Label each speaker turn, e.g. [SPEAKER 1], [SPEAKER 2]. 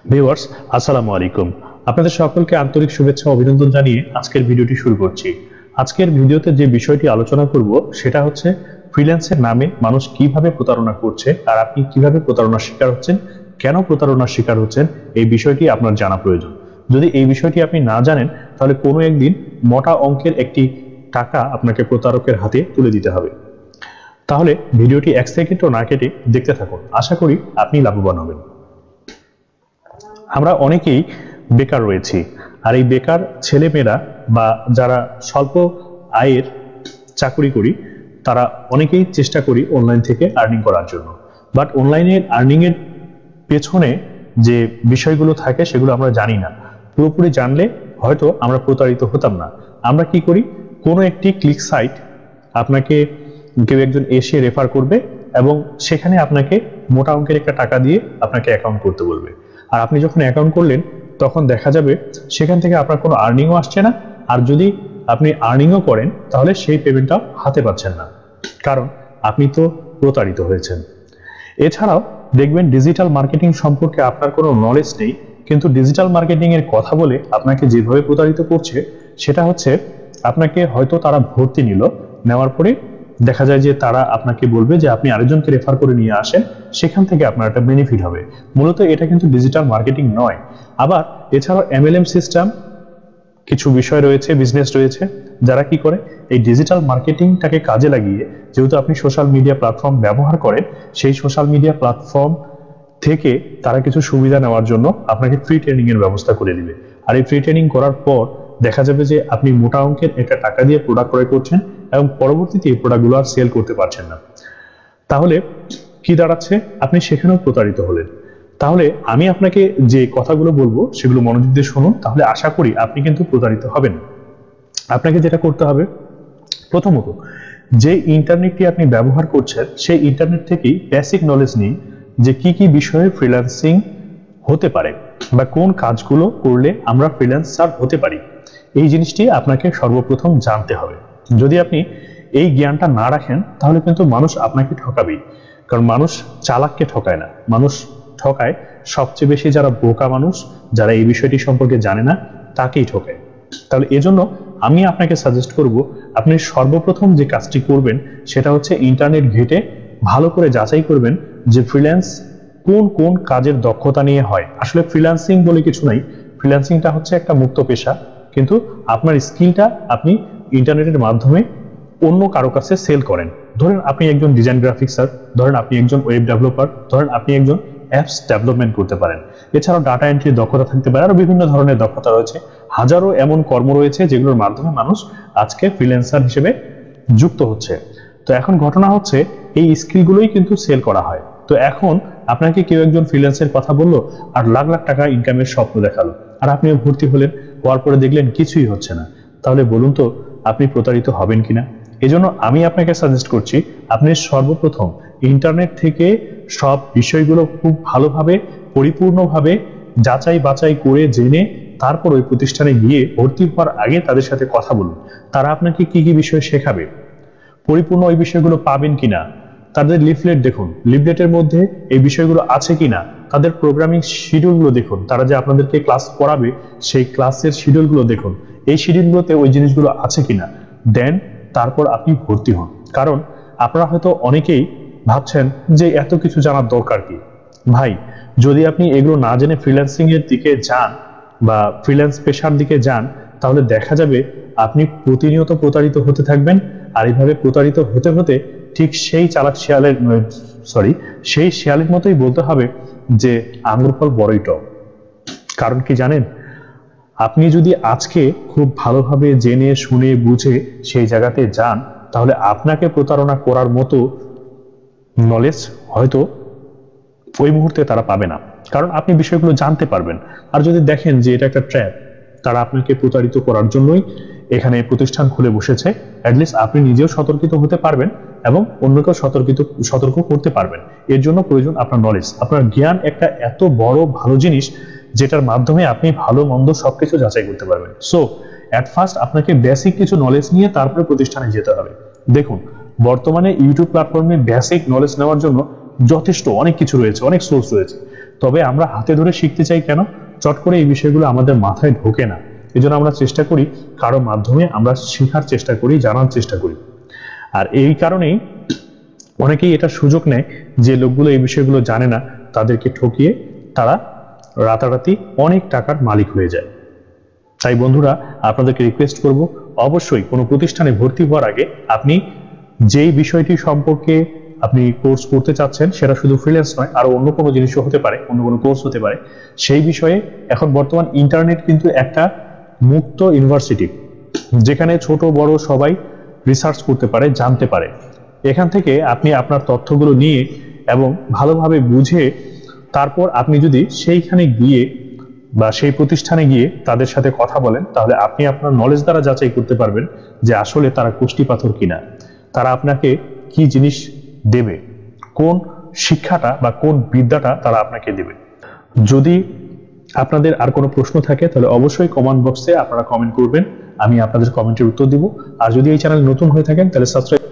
[SPEAKER 1] Viewers, আসসালামু আলাইকুম। আপনাদের সকলকে আন্তরিক শুভেচ্ছা ও অভিনন্দন জানিয়ে আজকের ভিডিওটি শুরু করছি। আজকের ভিডিওতে যে বিষয়টি আলোচনা করব সেটা হচ্ছে ফ্রিল্যান্সের নামে মানুষ কিভাবে প্রতারণা করছে আর আপনি কিভাবে প্রতারণার শিকার হচ্ছেন, কেন প্রতারণার শিকার হচ্ছেন, এই বিষয়টি আপনার জানা প্রয়োজন। যদি এই বিষয়টি আপনি না জানেন তাহলে কোনো একদিন মোটা অঙ্কের একটি টাকা আপনাকে প্রতারকের হাতে তুলে দিতে হবে। তাহলে ভিডিওটি 1 সেকেন্ডও না কেটে দেখতে থাকুন, আশা করি আপনি লাভবান হবেন। আমরা অনেকেই বেকার রয়েছি, আর এই বেকার ছেলেমেয়েরা বা যারা স্বল্প আয়ের চাকরি করি তারা অনেকেই চেষ্টা করি অনলাইন থেকে আর্নিং করার জন্য। বাট অনলাইনের আর্নিংয়ের পেছনে যে বিষয়গুলো থাকে সেগুলো আমরা জানি না। পুরোপুরি জানলে হয়তো আমরা প্রতারিত হতাম না। আমরা কি করি, কোনো একটি ক্লিক সাইট আপনাকে কেউ একজন এসে রেফার করবে এবং সেখানে আপনাকে মোটা অঙ্কের একটা টাকা দিয়ে আপনাকে অ্যাকাউন্ট করতে বলবে। আর আপনি যখন অ্যাকাউন্ট করলেন তখন দেখা যাবে সেখান থেকে আপনার কোনো আর্নিংও আসছে না, আর যদি আপনি আর্নিংও করেন তাহলে সেই পেমেন্টটা হাতে পাচ্ছেন না, কারণ আপনি তো প্রতারিত হয়েছেন। এছাড়াও দেখবেন ডিজিটাল মার্কেটিং সম্পর্কে আপনার কোনো নলেজ নেই, কিন্তু ডিজিটাল মার্কেটিং এর কথা বলে আপনাকে যেভাবে প্রতারিত করছে সেটা হচ্ছে আপনাকে হয়তো তারা ভর্তি নিল, নেওয়ার পরে দেখা যায় যে তারা আপনাকে বলবে যে আপনি আরেকজনকে রেফার করে নিয়ে আসেন, সেখান থেকে আপনার একটা বেনিফিট হবে। মূলত এটা কিন্তু ডিজিটাল মার্কেটিং নয়। আবার এছাড়াও MLM সিস্টেম কিছু বিষয় রয়েছে, বিজনেস রয়েছে যারা কি করে এই ডিজিটাল মার্কেটিংটাকে কাজে লাগিয়ে, যেহেতু আপনি সোশ্যাল মিডিয়া প্ল্যাটফর্ম ব্যবহার করেন, সেই সোশ্যাল মিডিয়া প্ল্যাটফর্ম থেকে তারা কিছু সুবিধা নেওয়ার জন্য আপনাকে ফ্রি ট্রেনিং এর ব্যবস্থা করে দিবে। আর এই ফ্রি ট্রেনিং করার পর দেখা যাবে যে আপনি মোটা অঙ্কের একটা টাকা দিয়ে প্রোডাক্ট ক্রয় করছেন এবং পরবর্তীতে এই প্রোডাক্টগুলো আর সেল করতে পারছেন না। তাহলে কি দাঁড়াচ্ছে, আপনি সেখানেও প্রতারিত হলেন। তাহলে আমি আপনাকে যে কথাগুলো বলবো সেগুলো মনোযোগ দিয়ে শুনুন, তাহলে আশা করি আপনি কিন্তু প্রতারিত হবেন। আপনাকে যেটা করতে হবে, প্রথমত যে ইন্টারনেটটি আপনি ব্যবহার করছেন সেই ইন্টারনেট থেকেই বেসিক নলেজ নিন যে কি কি বিষয়ে ফ্রিল্যান্সিং হতে পারে বা কোন কাজগুলো করলে আমরা ফ্রিল্যান্সার হতে পারি। এই জিনিসটি আপনাকে সর্বপ্রথম জানতে হবে। যদি আপনি এই জ্ঞানটা না রাখেন তাহলে কিন্তু মানুষ আপনাকে ঠকাবেই, কারণ মানুষ চালাককে ঠকায় না, মানুষ ঠকায় সবচেয়ে বেশি যারা বোকা মানুষ, যারা এই বিষয়টি সম্পর্কে জানে না, তাকেই ঠকায়। তাহলে এজন্য আমি আপনাকে সাজেস্ট করব, আপনি সর্বপ্রথম যে কাজটি করবেন সেটা হচ্ছে ইন্টারনেট ঘেটে ভালো করে যাচাই করবেন যে ফ্রিল্যান্স কোন কোন কাজের দক্ষতা নিয়ে হয়। আসলে ফ্রিল্যান্সিং বলে কিছু নাই, ফ্রিল্যান্সিংটা হচ্ছে একটা মুক্ত পেশা, কিন্তু আপনার স্কিলটা আপনি ইন্টারনেটের মাধ্যমে অন্য কারো কাছে সেল করেন। ধরেন আপনি একজন ডিজাইন গ্রাফিক্সার, ধরেন আপনি একজন ওয়েব ডেভেলপার, ধরেন আপনি একজন অ্যাপস ডেভেলপমেন্ট করতে পারেন। এছাড়াও ডাটা এন্ট্রির দক্ষতা থাকতে পারে, আরো বিভিন্ন ধরনের দক্ষতা রয়েছে। হাজারো এমন কর্ম রয়েছে যেগুলোর মাধ্যমে মানুষ আজকে ফ্রিল্যান্সার হিসেবে যুক্ত হচ্ছে। তো এখন ঘটনা হচ্ছে এই স্কিলগুলোই কিন্তু সেল করা হয়। তো এখন আপনাকে কেউ একজন ফ্রিল্যান্সের কথা বললো আর লাখ লাখ টাকা ইনকামের স্বপ্ন দেখালো, আর আপনিও ভর্তি হলেন, হওয়ার পরে দেখলেন কিছুই হচ্ছে না। তাহলে বলুন তো আপনি প্রতারিত হবেন কিনা? এজন্য আমি আপনাকে সাজেস্ট করছি আপনি সর্বপ্রথম ইন্টারনেট থেকে সব বিষয়গুলো খুব ভালোভাবে পরিপূর্ণভাবে যাচাই বাছাই করে জেনে তারপর ওই প্রতিষ্ঠানে গিয়ে ভর্তি হওয়ার আগে তাদের সাথে কথা বলুন। তারা আপনাকে কি কি বিষয় শেখাবে, পরিপূর্ণ ওই বিষয়গুলো পাবেন কিনা, তাদের লিফলেট দেখুন, লিফলেটের মধ্যে এই বিষয়গুলো আছে কিনা, তাদের প্রোগ্রামিং শিডিউলগুলো দেখুন, তারা যে আপনাদেরকে ক্লাস করাবে সেই ক্লাসের শিডিউলগুলো দেখুন, এই শিডিউলগুলোতে ওই জিনিসগুলো আছে কিনা, দেন তারপর আপনি ভর্তি হন। কারণ আপনারা হয়তো অনেকেই ভাবছেন যে এত কিছু জানার দরকার কি। ভাই, যদি আপনি এগুলো না জেনে ফ্রিল্যান্সিং এর দিকে যান বা ফ্রিল্যান্স পেশার দিকে যান, তাহলে দেখা যাবে আপনি প্রতিনিয়ত প্রতারিত হতে থাকবেন। আর এইভাবে প্রতারিত হতে হতে ঠিক সেই চালাক শিয়ালের সেই শিয়ালের মতোই বলতে হবে যে আঙ্গুর ফল বড়ই টক। কারণ কি জানেন, আপনি যদি আজকে খুব ভালোভাবে জেনে শুনে বুঝে সেই জায়গাতে যান তাহলে আপনাকে প্রতারণা করার মতো নলেজ হয়তো ওই মুহূর্তে তারা পাবে না, কারণ আপনি বিষয়গুলো জানতে পারবেন। আর যদি দেখেন যে এটা একটা ট্র্যাপ, তারা আপনাকে প্রতারিত করার জন্যই এখানে প্রতিষ্ঠান খুলে বসেছে, অ্যাটলিস্ট আপনি নিজেও সতর্কিত হতে পারবেন এবং অন্যকেও সতর্ক করতে পারবেন। এর জন্য প্রয়োজন আপনার নলেজ, আপনার জ্ঞান একটা এত বড় ভালো জিনিস যেটার মাধ্যমে আপনি ভালো মন্দ সবকিছু যাচাই করতে পারবেন। সো অ্যাট ফার্স্ট আপনাকে বেসিক কিছু নলেজ নিয়ে তারপরে প্রতিষ্ঠানে যেতে হবে। দেখুন, বর্তমানে ইউটিউব প্ল্যাটফর্মে বেসিক নলেজ নেওয়ার জন্য যথেষ্ট অনেক কিছু রয়েছে, অনেক সোর্স রয়েছে। তবে আমরা হাতে ধরে শিখতে চাই কেন? চট করে এই বিষয়গুলো আমাদের মাথায় ঢোকে না, এই জন্য আমরা চেষ্টা করি কারো মাধ্যমে আমরা শেখার চেষ্টা করি, জানার চেষ্টা করি। আর এই কারণেই অনেকেই এটা সুযোগ নেয় যে লোকগুলো এই বিষয়গুলো জানে না তাদেরকে ঠকিয়ে তারা রাতারাতি অনেক টাকার মালিক হয়ে যায়। তাই বন্ধুরা, আপনাদেরকে রিকোয়েস্ট করব, অবশ্যই কোনো প্রতিষ্ঠানে ভর্তি হওয়ার আগে আপনি যেই বিষয়টি সম্পর্কে আপনি কোর্স করতে চাচ্ছেন, সেটা শুধু ফ্রিল্যান্স নয়, আরো অন্য কোনো জিনিসও হতে পারে, অন্য কোনো কোর্স হতে পারে, সেই বিষয়ে এখন বর্তমান ইন্টারনেট কিন্তু একটা মুক্ত ইউনিভার্সিটি, যেখানে ছোট বড় সবাই রিসার্চ করতে পারে, জানতে পারে। এখান থেকে আপনি আপনার তথ্যগুলো নিয়ে এবং ভালোভাবে বুঝে তারপর আপনি যদি সেইখানে গিয়ে বা সেই প্রতিষ্ঠানে গিয়ে তাদের সাথে কথা বলেন, তাহলে আপনি আপনার নলেজ দ্বারা যাচাই করতে পারবেন যে আসলে তারা কোষ্টি পাথর কিনা, তারা আপনাকে কি জিনিস দেবে, কোন শিক্ষাটা বা কোন বিদ্যাটা তারা আপনাকে দেবে। যদি আপনাদের আর কোনো প্রশ্ন থাকে তাহলে অবশ্যই কমেন্ট বক্সে আপনারা কমেন্ট করবেন, আমি আপনাদের কমেন্টের উত্তর দিব। আর যদি এই চ্যানেল নতুন হয়ে থাকেন তাহলে সাবস্ক্রাইব